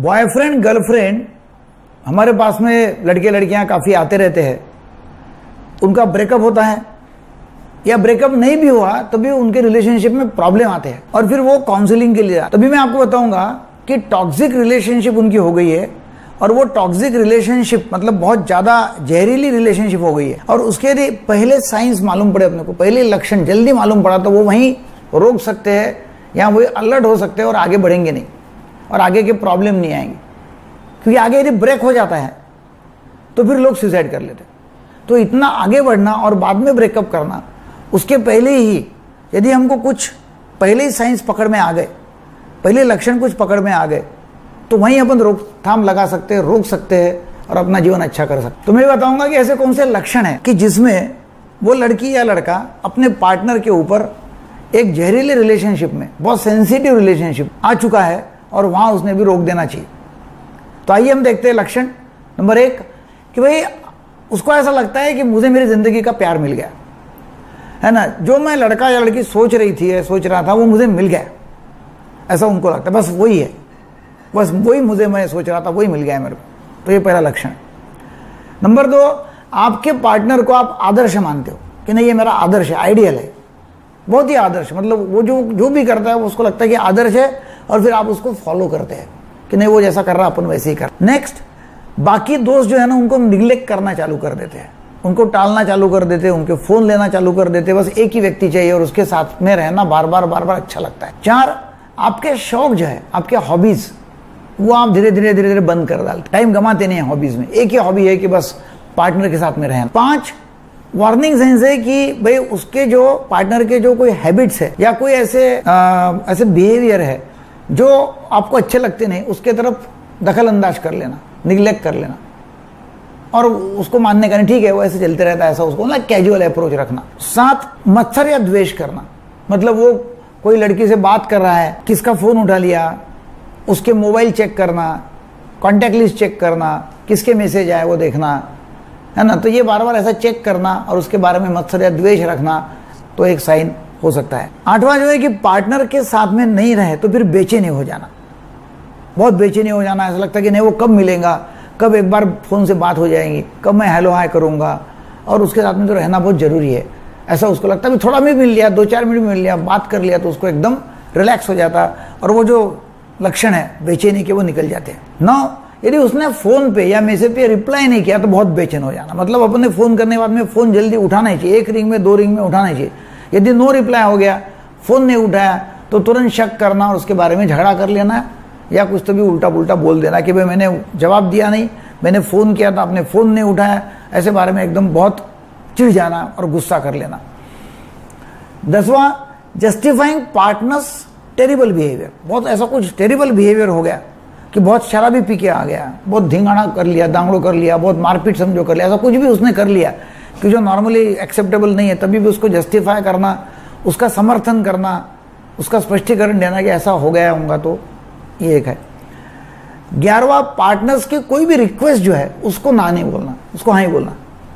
Boyfriend girlfriend हमारे पास में लड़के लड़कियां काफ़ी आते रहते हैं, उनका ब्रेकअप होता है या ब्रेकअप नहीं भी हुआ तो भी उनके रिलेशनशिप में प्रॉब्लम आते हैं और फिर वो काउंसलिंग के लिए तभी मैं आपको बताऊंगा कि टॉक्सिक रिलेशनशिप उनकी हो गई है और वो टॉक्सिक रिलेशनशिप मतलब बहुत ज़्यादा जहरीली रिलेशनशिप हो गई है और उसके लिए पहले साइंस मालूम पड़े अपने को, पहले लक्षण जल्दी मालूम पड़ा तो वो वहीं रोक सकते हैं या वो अलर्ट हो सकते हैं और आगे बढ़ेंगे नहीं और आगे के प्रॉब्लम नहीं आएंगे। क्योंकि आगे यदि ब्रेक हो जाता है तो फिर लोग सुसाइड कर लेते। तो इतना आगे बढ़ना और बाद में ब्रेकअप करना, उसके पहले ही यदि हमको कुछ पहले ही साइंस पकड़ में आ गए, पहले लक्षण कुछ पकड़ में आ गए तो वहीं अपन रोकथाम लगा सकते हैं, रोक सकते हैं और अपना जीवन अच्छा कर सकते हैं। तो मैं बताऊंगा कि ऐसे कौन से लक्षण हैं कि जिसमें वो लड़की या लड़का अपने पार्टनर के ऊपर एक जहरीले रिलेशनशिप में, बहुत सेंसिटिव रिलेशनशिप आ चुका है और वहां उसने भी रोक देना चाहिए। तो आइए हम देखते हैं लक्षण नंबर 1 कि भाई उसको ऐसा लगता है कि मुझे मेरी जिंदगी का प्यार मिल गया है ना, जो मैं लड़का या लड़की सोच रहा था वो मुझे मिल गया, ऐसा उनको लगता है। बस वही है, बस वही मुझे मैं सोच रहा था वही मिल गया है मेरे को। तो ये पहला लक्षण। नंबर 2, आपके पार्टनर को आप आदर्श मानते हो कि नहीं ये मेरा आदर्श है, आइडियल है, बहुत ही आदर्श, मतलब वो जो भी करता है उसको लगता है कि आदर्श है और फिर आप उसको फॉलो करते हैं कि नहीं वो जैसा कर रहा अपन वैसे ही कर। नेक्स्ट, बाकी दोस्त जो है ना उनको निग्लेक्ट करना चालू कर देते हैं, उनको टालना चालू कर देते हैं, उनके फोन लेना चालू कर देते हैं, बस एक ही व्यक्ति चाहिए और उसके साथ में रहना बार बार अच्छा लगता है। 4, आपके शौक जो है, आपके हॉबीज, वो आप धीरे धीरे बंद कर डालते, टाइम गंवाते नहीं है हॉबीज में, एक ही हॉबी है कि बस पार्टनर के साथ में रहना। 5, वार्निंग साइंस है कि भाई उसके जो पार्टनर के जो कोई हैबिट्स है या कोई ऐसे बिहेवियर है जो आपको अच्छे लगते नहीं, उसके तरफ दखल अंदाज कर लेना, निग्लेक्ट कर लेना और उसको मानने का नहीं, ठीक है वो ऐसे चलते रहता है, ऐसा उसको ना कैजुअल अप्रोच रखना। 7, मत्सर या द्वेष करना, मतलब वो कोई लड़की से बात कर रहा है, किसका फोन उठा लिया, उसके मोबाइल चेक करना, कॉन्टैक्ट लिस्ट चेक करना, किसके मैसेज आए वो देखना, है ना। तो ये बार बार ऐसा चेक करना और उसके बारे में मत्सर या द्वेष रखना तो एक साइन हो सकता है। 8वां जो है कि पार्टनर के साथ में नहीं रहे तो फिर बेचैनी हो जाना, बहुत बेचैनी हो जाना, ऐसा लगता है कि नहीं वो कब मिलेगा, कब एक बार फोन से बात हो जाएगी, कब मैं हेलो हाय करूंगा और उसके साथ में तो रहना बहुत जरूरी है, ऐसा उसको लगता है। थोड़ा भी मिल लिया, 2-4 मिनट मिल लिया, बात कर लिया तो उसको एकदम रिलैक्स हो जाता और वो जो लक्षण है बेचैनी के वो निकल जाते हैं। 9, यदि उसने फोन पे या मैसेज पे रिप्लाई नहीं किया तो बहुत बेचैन हो जाना, मतलब अपने फोन करने के बाद में फोन जल्दी उठाना ही चाहिए, 1 रिंग में 2 रिंग में उठाना ही चाहिए। यदि नो रिप्लाई हो गया, फोन नहीं उठाया तो तुरंत शक करना और उसके बारे में झगड़ा कर लेना या कुछ तो भी उल्टा पुल्टा बोल देना कि भाई मैंने जवाब दिया नहीं, मैंने फोन किया था आपने फोन नहीं उठाया, ऐसे बारे में एकदम बहुत चिढ़ जाना और गुस्सा कर लेना। 10वां, जस्टिफाइंग पार्टनर्स टेरिबल बिहेवियर, बहुत ऐसा कुछ टेरिबल बिहेवियर हो गया कि बहुत शराबी पी के आ गया, बहुत धिंगाना कर लिया, दांगड़ो कर लिया, बहुत मारपीट समझो कर लिया, ऐसा कुछ भी उसने कर लिया कि जो नॉर्मली एक्सेप्टेबल नहीं है, तभी भी उसको जस्टिफाई करना, उसका समर्थन करना, उसका स्पष्टीकरण देना कि ऐसा हो गया होगा, तो ये एक है। 11वां, पार्टनर्स की कोई भी रिक्वेस्ट जो है उसको ना नहीं बोलना, उसको हाँ ही बोलना।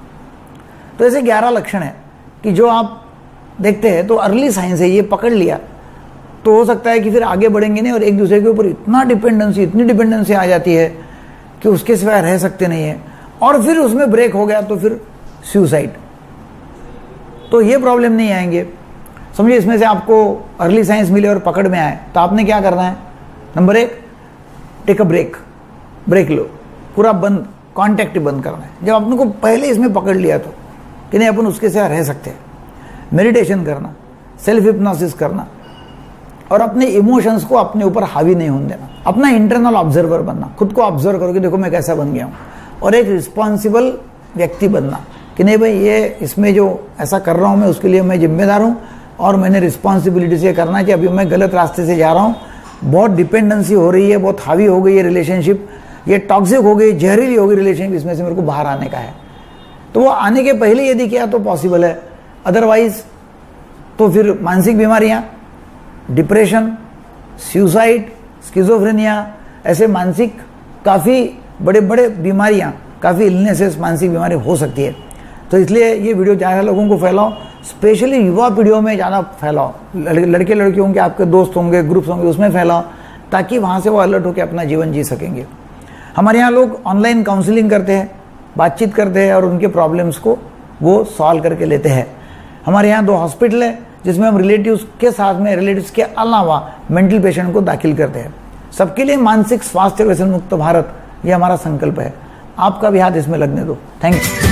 तो ऐसे 11 लक्षण है कि जो आप देखते हैं तो अर्ली साइंस है, ये पकड़ लिया तो हो सकता है कि फिर आगे बढ़ेंगे नहीं और एक दूसरे के ऊपर इतनी डिपेंडेंसी आ जाती है कि उसके सिवाय रह सकते नहीं है और फिर उसमें ब्रेक हो गया तो फिर सुसाइड। तो ये प्रॉब्लम नहीं आएंगे। समझिए इसमें से आपको अर्ली साइंस मिले और पकड़ में आए तो आपने क्या करना है, नंबर 1, टेक अ ब्रेक लो, पूरा बंद, कॉन्टैक्ट बंद करना है। जब आपने को पहले इसमें पकड़ लिया तो कि नहीं अपन उसके साथ रह सकते हैं, मेडिटेशन करना, सेल्फ हिप्नोसिस करना और अपने इमोशंस को अपने ऊपर हावी नहीं होने देना, अपना इंटरनल ऑब्जर्वर बनना, खुद को ऑब्जर्व करो कि देखो मैं कैसा बन गया हूँ और एक रिस्पॉन्सिबल व्यक्ति बनना कि नहीं भाई ये इसमें जो ऐसा कर रहा हूँ मैं उसके लिए मैं जिम्मेदार हूँ और मैंने रिस्पॉन्सिबिलिटी से करना है कि अभी मैं गलत रास्ते से जा रहा हूँ, बहुत डिपेंडेंसी हो रही है, बहुत हावी हो गई है रिलेशनशिप, ये टॉक्सिक हो गई, जहरीली हो गई रिलेशनशिप, इसमें से मेरे को बाहर आने का है। तो वो आने के पहले यदि किया तो पॉसिबल है, अदरवाइज तो फिर मानसिक बीमारियाँ, डिप्रेशन, सुसाइड, स्किज़ोफ्रेनिया, ऐसे मानसिक काफ़ी बड़े बड़े बीमारियाँ, काफ़ी इलनेसेस, मानसिक बीमारी हो सकती है। तो इसलिए ये वीडियो ज़्यादा लोगों को फैलाओ, स्पेशली युवा पीढ़ियों में ज़्यादा फैलाओ, लड़के लड़कियों के आपके दोस्त होंगे, ग्रुप्स होंगे, उसमें फैलाओ ताकि वहाँ से वो अलर्ट होकर अपना जीवन जी सकेंगे। हमारे यहाँ लोग ऑनलाइन काउंसलिंग करते हैं, बातचीत करते हैं और उनके प्रॉब्लम्स को वो सॉल्व करके लेते हैं। हमारे यहाँ 2 हॉस्पिटल है जिसमें हम रिलेटिव्स के साथ में, रिलेटिव्स के अलावा मेंटल पेशेंट को दाखिल करते हैं। सबके लिए मानसिक स्वास्थ्य व्यसन मुक्त भारत, ये हमारा संकल्प है। आपका भी हाथ इसमें लगने दो। Thank you.